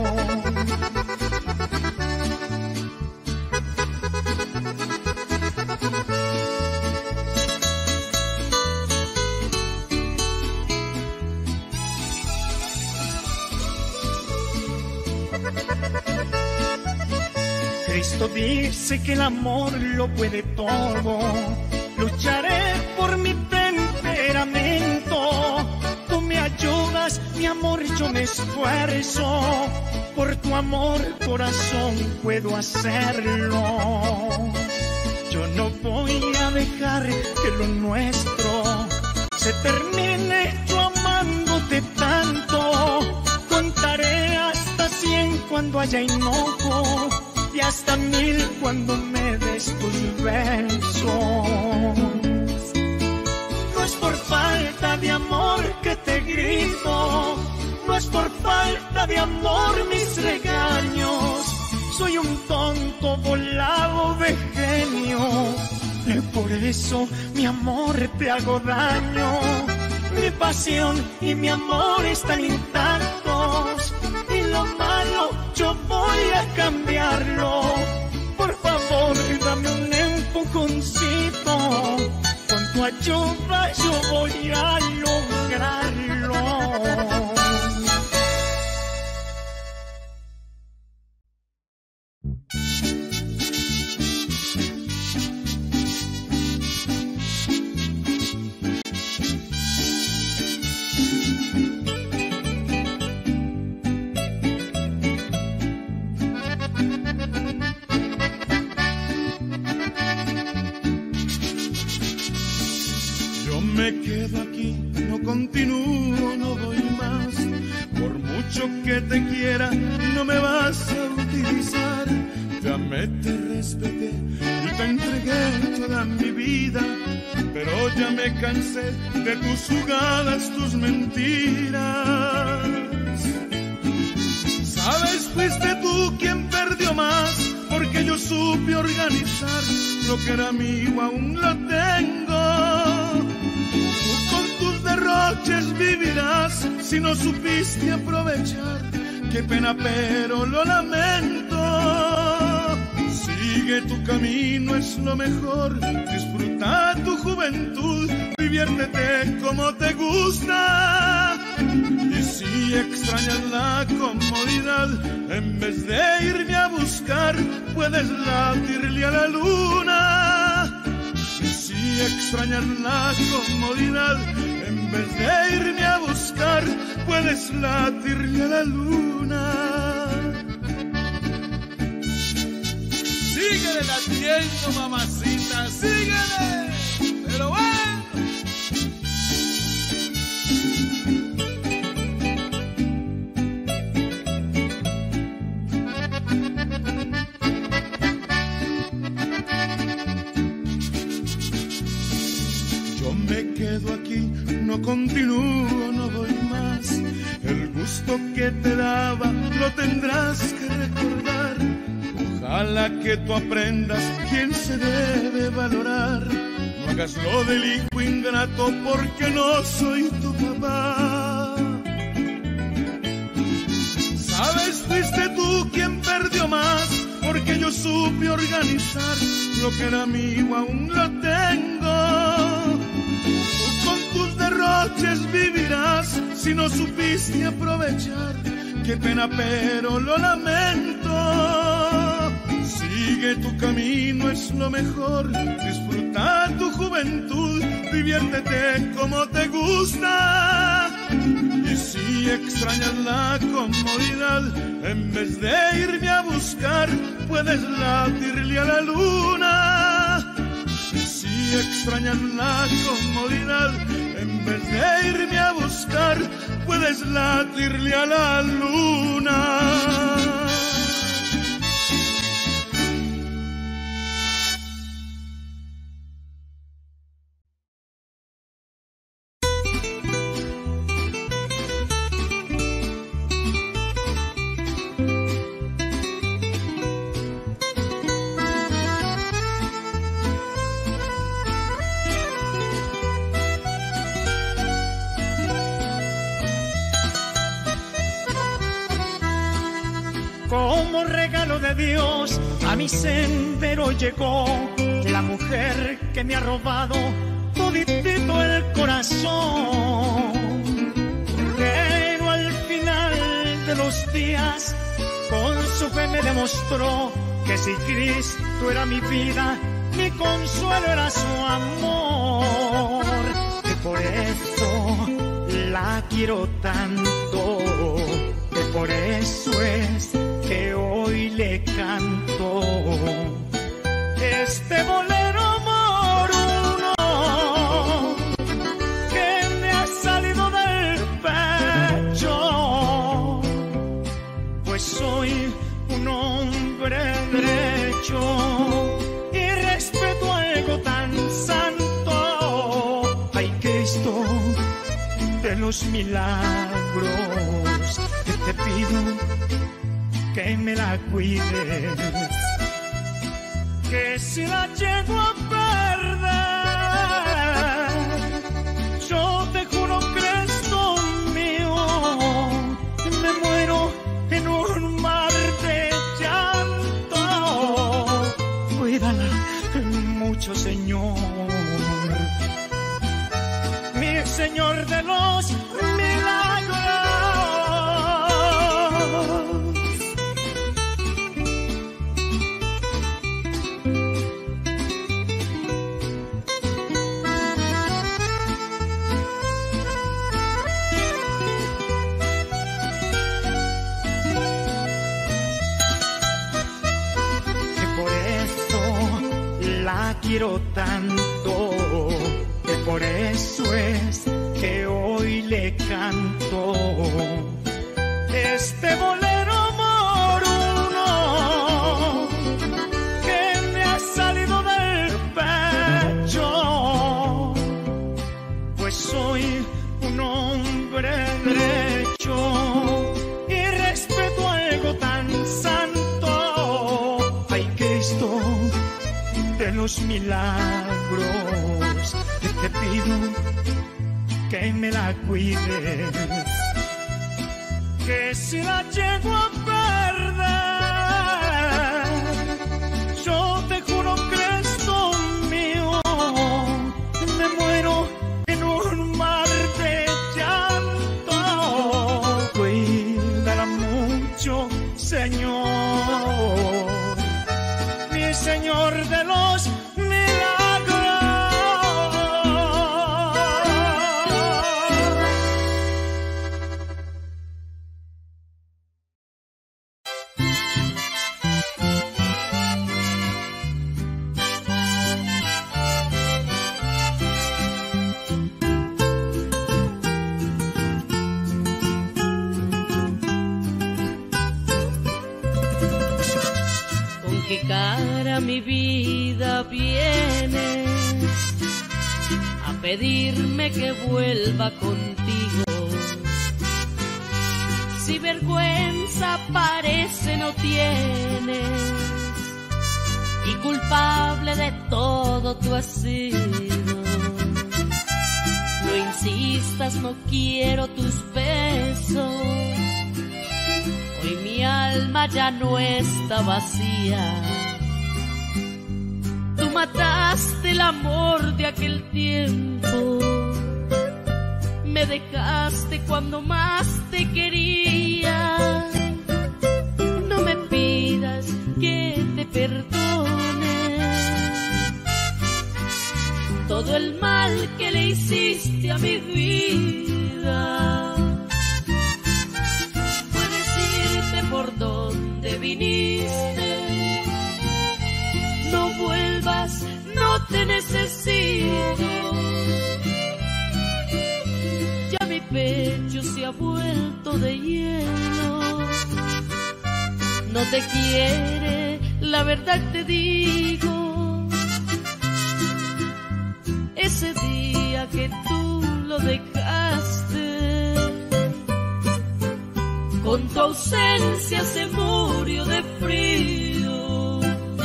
Cristo dice que el amor lo puede todo. Lucharé por mi temperamento. Tú me ayudas, mi amor, yo me esfuerzo. Por tu amor, corazón, puedo hacerlo. Yo no voy a dejar que lo nuestro se termine yo amándote tanto. Contaré hasta cien cuando haya enojo, y hasta mil cuando me des tus besos. No es por falta de amor que te grito, no es por falta de amor mis regaños. Soy un tonto volado de genio, y por eso mi amor te hago daño. Mi pasión y mi amor están intactos, y lo malo yo voy a cambiarlo. Por favor, dame un empujoncito, con tu ayuda yo voy a lograrlo. Me quedo aquí, no continúo, no doy más. Por mucho que te quiera, no me vas a utilizar. Te amé, te respeté y te entregué toda mi vida, pero ya me cansé de tus jugadas, tus mentiras. Sabes, fuiste tú quien perdió más, porque yo supe organizar. Lo que era mío aún lo tengo. Derroches vivirás si no supiste aprovechar. Qué pena, pero lo lamento. Sigue tu camino, es lo mejor. Disfruta tu juventud, diviértete como te gusta. Y si extrañas la comodidad, en vez de irme a buscar, puedes latirle a la luna. Y si extrañas la comodidad, en vez de irme a buscar, puedes latirle a la luna. Síguele latiendo, mamacita, síguele. Pero bueno. continúo, no doy más. El gusto que te daba lo tendrás que recordar. Ojalá que tú aprendas quién se debe valorar. No hagas lo del hijo ingrato porque no soy tu papá. Sabes, fuiste tú quien perdió más, porque yo supe organizar lo que era mío, aún lo tengo. Tú con tus derroches vivirás si no supiste aprovechar. Qué pena, pero lo lamento. Sigue tu camino, es lo mejor. Disfruta tu juventud, diviértete como te gusta. Y si extrañas la comodidad, en vez de irme a buscar, puedes latirle a la luna. Y si extrañas la comodidad, en vez de irme a buscar, puedes latirle a la luna. Como regalo de Dios a mi sendero llegó la mujer que me ha robado toditito el corazón. Pero al final de los días con su fe me demostró que si Cristo era mi vida, mi consuelo era su amor. Que por eso la quiero tanto, que por eso es que hoy le canto este bolero moruno que me ha salido del pecho, pues soy un hombre derecho y respeto algo tan santo. Ay, Cristo de los milagros, que te pido que me la cuides, que si la llego a perder, yo te juro, Cristo mío, me muero en un mar de llanto. Cuídala mucho, Señor, mi Señor de los milagros. Quiero tanto, que por eso es que hoy le canto este bolero moruno que me ha salido del pecho, pues soy un hombre derecho y respeto algo tan santo. Ay, Cristo de los milagros, que te pido que me la cuides, que si la llego a perder, yo te juro, Cristo mío, me muero en un mar de llanto. Cuídala mucho, Señor, mi Señor de los milagros. ¿Con qué cara mi vida vienes a pedirme que vuelva contigo. Si vergüenza parece no tienes, y culpable de todo tú has sido. No insistas, no quiero tus besos. Hoy mi alma ya no está vacía. Tú mataste el amor de aquel tiempo. Me dejaste cuando más te quería. No me pidas que te perdone todo el mal que le hiciste a mi vida. Puedes irte por donde viniste. No vuelvas, no te necesito. Ya mi pecho se ha vuelto de hielo. No te quiere, la verdad te digo. Ese día que tú lo dejaste, con tu ausencia se murió de frío.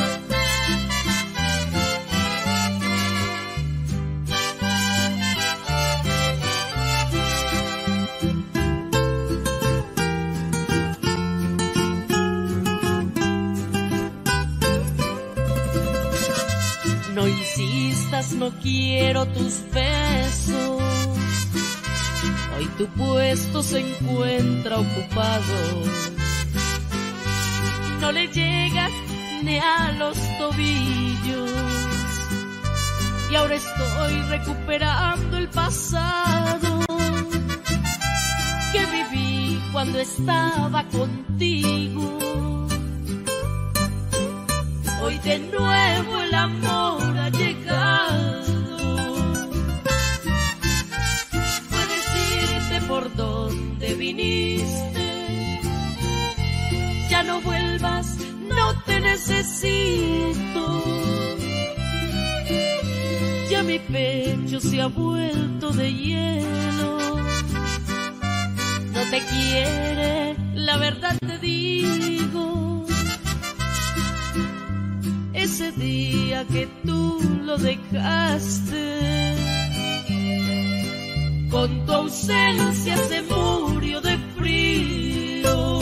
No insistas, no quiero tus besos. Hoy tu puesto se encuentra ocupado. No le llegas ni a los tobillos. Y ahora estoy recuperando el pasado que viví cuando estaba contigo. Hoy de nuevo el amor ha llegado. Puedes irte por donde viniste. Ya no vuelvas, no te necesito. Ya mi pecho se ha vuelto de hielo. No te quiere, la verdad te digo. Ese día que tú lo dejaste, con tu ausencia se murió de frío.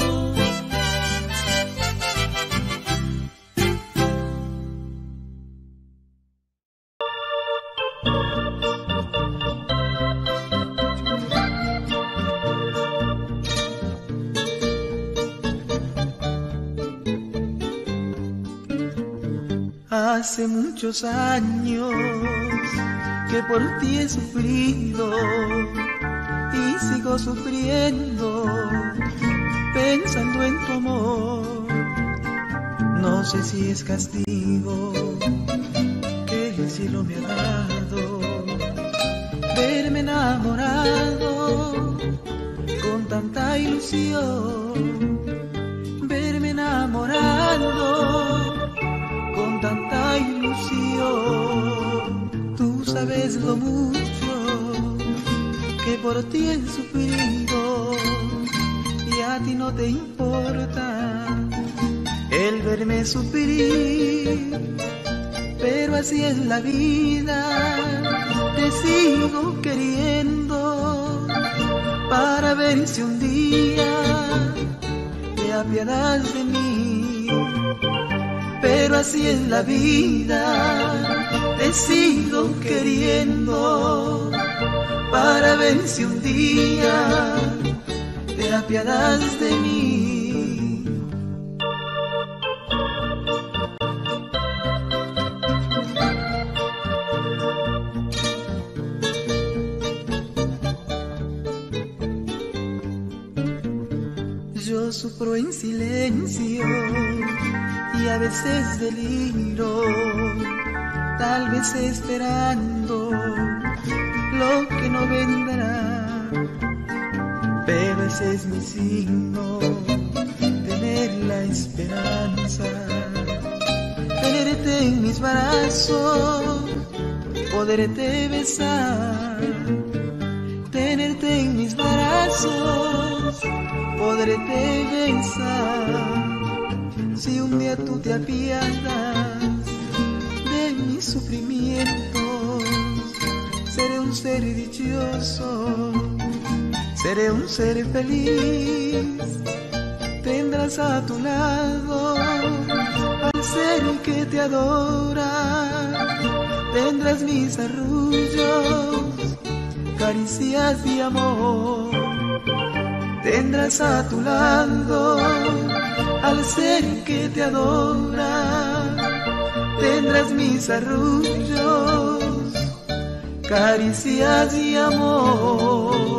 Hace muchos años que por ti he sufrido y sigo sufriendo pensando en tu amor. No sé si es castigo que el cielo me ha dado, verme enamorado con tanta ilusión, verme enamorado con tanta ilusión. Tú sabes lo mucho que por ti he sufrido y a ti no te importa el verme sufrir, pero así es la vida. Te sigo queriendo para ver si un día te apiadas de mí, pero así es la vida. Te sigo queriendo para ver si un día te apiadas de mí. Yo sufro en silencio y a veces deliro, tal vez esperando lo que no vendrá, pero ese es mi signo, tener la esperanza, tenerte en mis brazos, poderte besar, tenerte en mis brazos, poderte besar. Si un día tú te apiadas de mis sufrimientos, seré un ser dichoso, seré un ser feliz. Tendrás a tu lado al ser que te adora, tendrás mis arrullos, caricias y amor. Tendrás a tu lado al ser que te adora, tendrás mis arrullos, caricias y amor.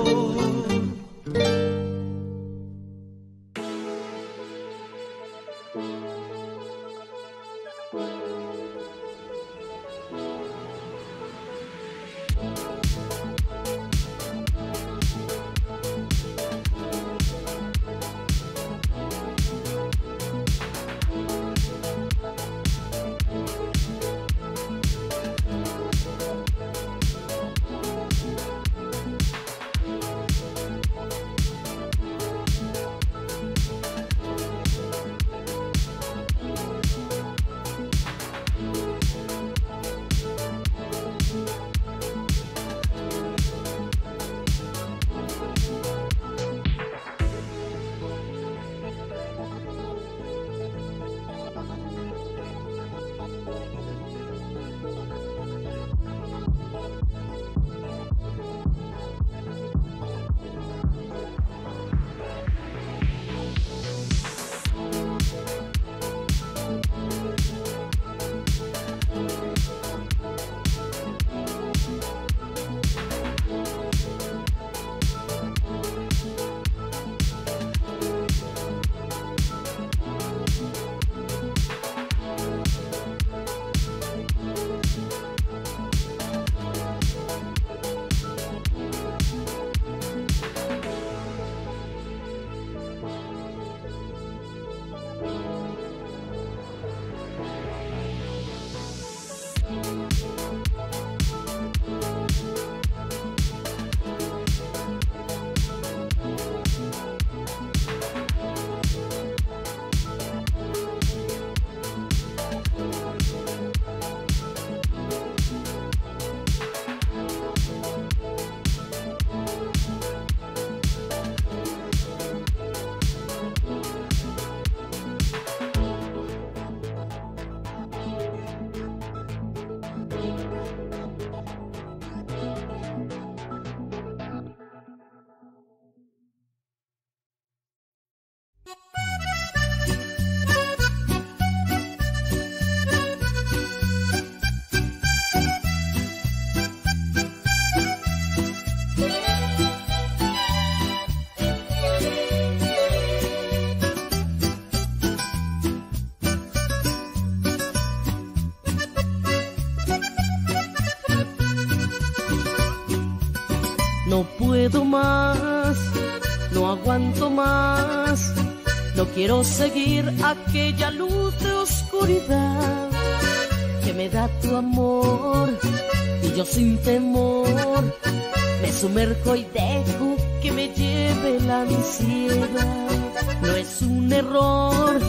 No puedo más, no aguanto más, no quiero seguir aquella luz de oscuridad que me da tu amor, y yo sin temor me sumerjo y dejo que me lleve la ansiedad. No es un error,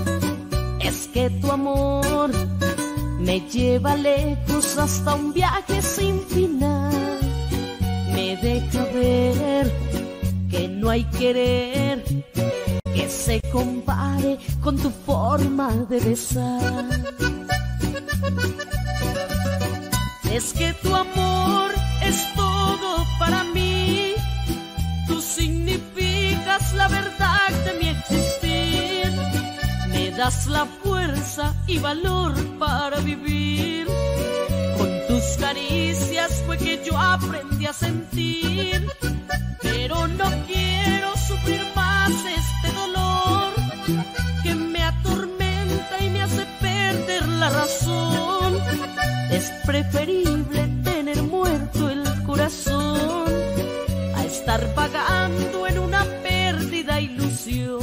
es que tu amor me lleva lejos hasta un viaje sin final. Me deja ver que no hay querer que se compare con tu forma de besar. Es que tu amor es todo para mí, tú significas la verdad de mi existir, me das la fuerza y valor para vivir. Con tus caricias fue que yo aprendí a sentir, pero no quiero sufrir más este dolor que me atormenta y me hace perder la razón. Es preferible tener muerto el corazón a estar vagando en una perdida ilusión.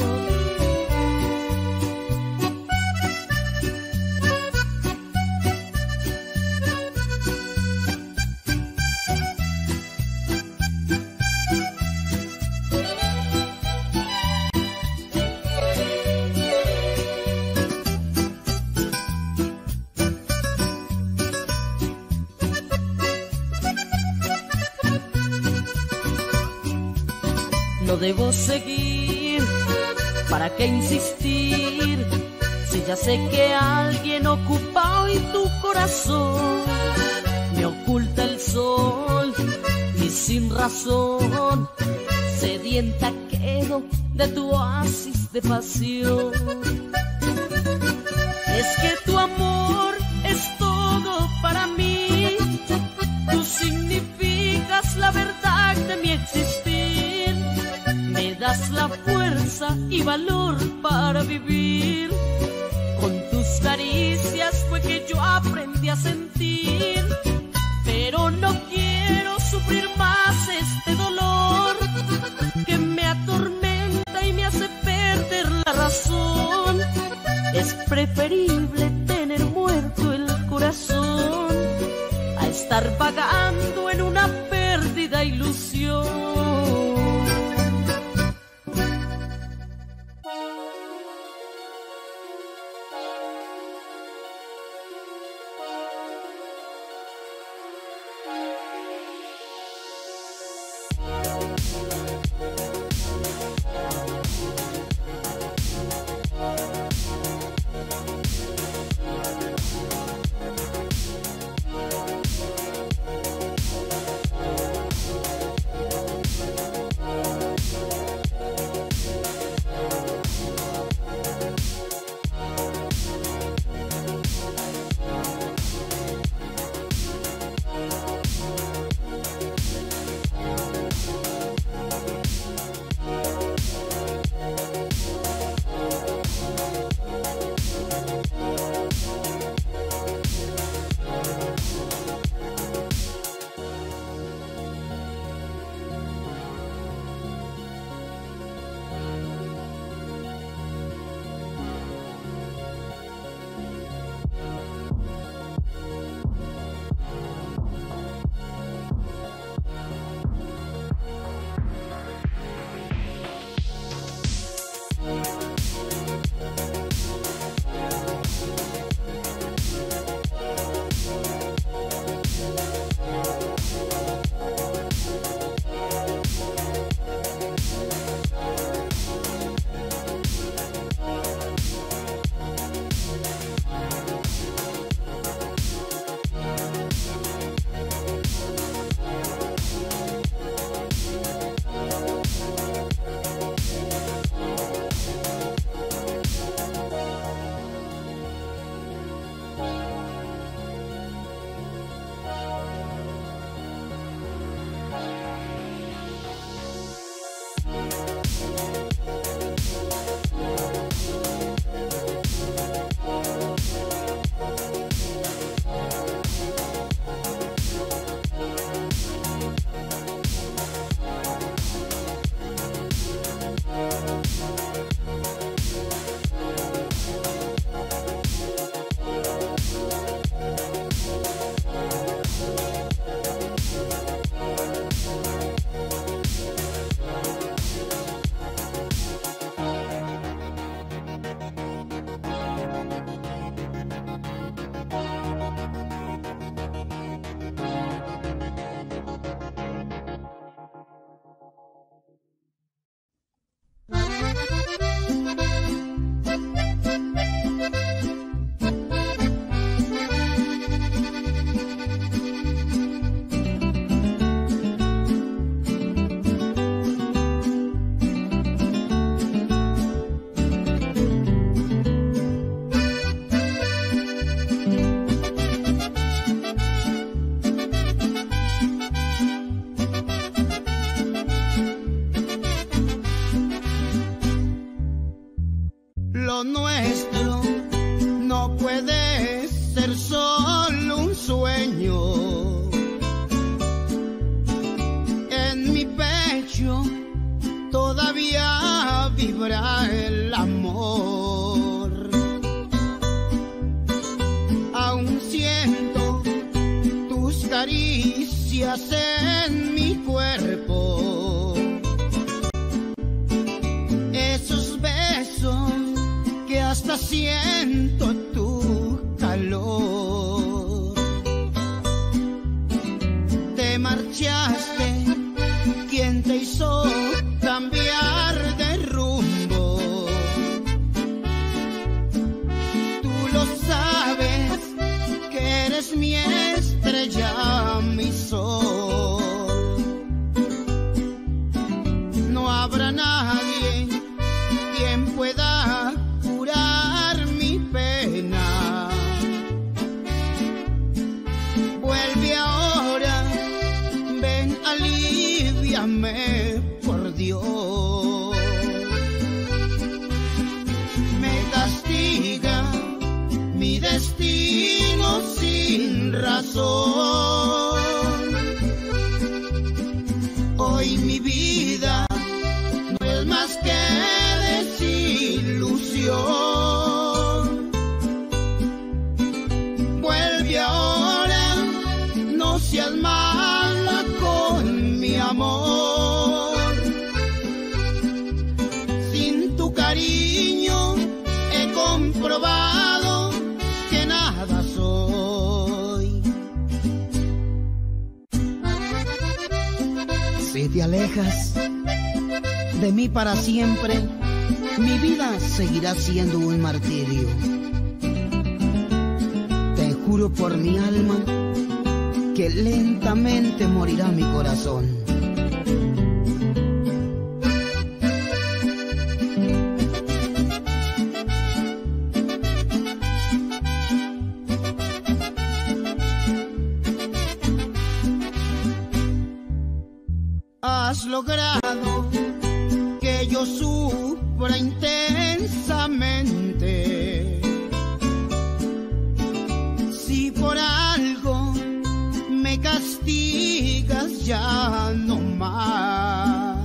debo seguir, ¿para qué insistir? Si ya sé que alguien ocupa hoy tu corazón, me oculta el sol y sin razón, sedienta quedo de tu oasis de pasión. Es que tu amor es todo para mí, tú significas la verdad de mi existir, me das la fuerza y valor para vivir. Con tus caricias fue que yo aprendí a sentir, pero no quiero sufrir más este dolor que me atormenta y me hace perder la razón. Es preferible tener muerto el corazón a estar vagando en una perdida ilusión. Lo nuestro no puede ser solo un sueño. En mi pecho todavía vibra el amor. Aún siento tus caricias en mi cuerpo. Esos besos que hasta siento tu calor. Te marchaste, ¿quién te hizo cambiar? razón. Hoy mi vida no es más que desilusión. Vuelve ahora, no seas mala con mi amor. Sin tu cariño he comprobado que nada soy. Si te alejas de mí para siempre, mi vida seguirá siendo un martirio. Te juro por mi alma que lentamente morirá mi corazón. Has logrado que yo sufra intensamente. Si por algo me castigas, ya no más.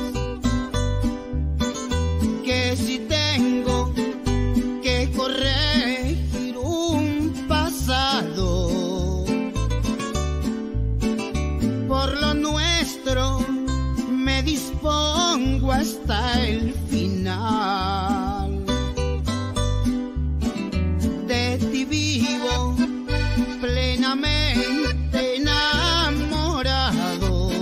Que si tengo que corregir un pasado, por lo nuestro me dispongo hasta el final. De ti vivo plenamente enamorado,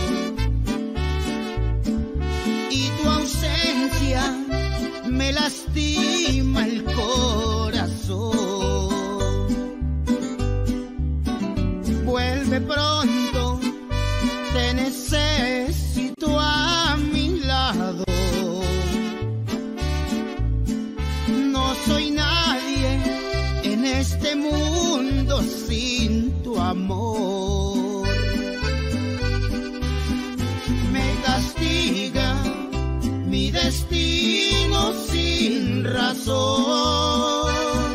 y tu ausencia me lastima el corazón. Vuelve pronto, te necesito a mi lado. No soy nadie en este mundo sin tu amor. Me castiga mi destino sin razón.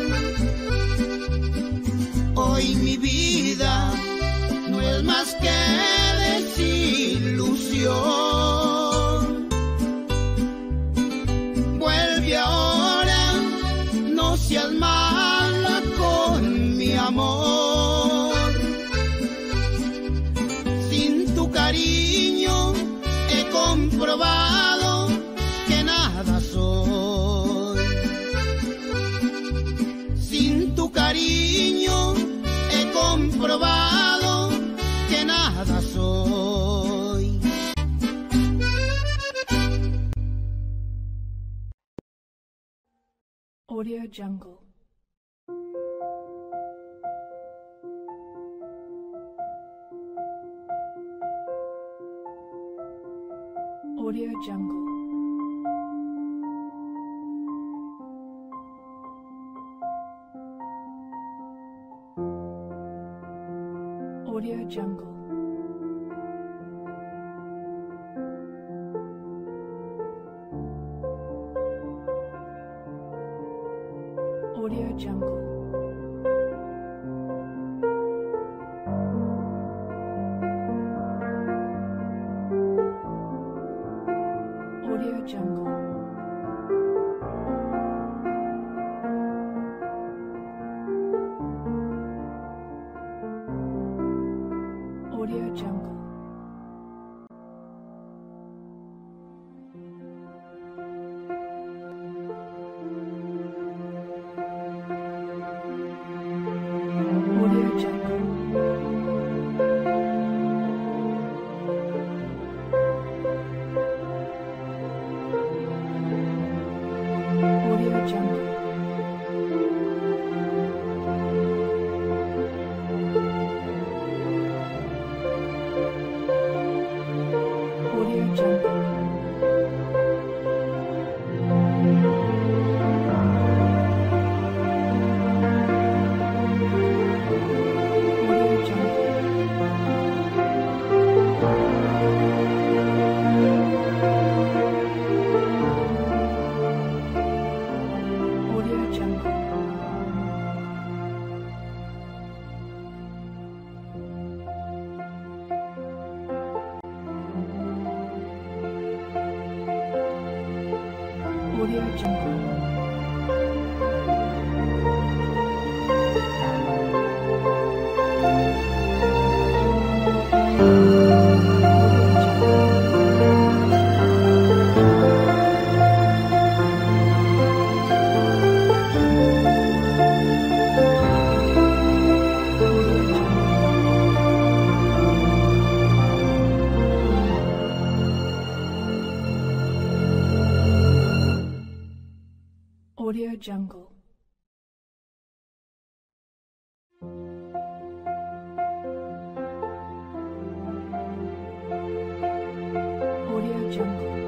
Hoy mi vida no es más que desilusión. Vuelve ahora, no seas mala con mi amor. Sin tu cariño he comprobado que nada soy. Sin tu cariño he comprobado que nada soy. Audio Jungle. Audio Jungle. Audio Jungle. Audio Jungle. Audio Jungle. Audio Jungle. Audio Jungle. Audio Jungle. Audio Jungle.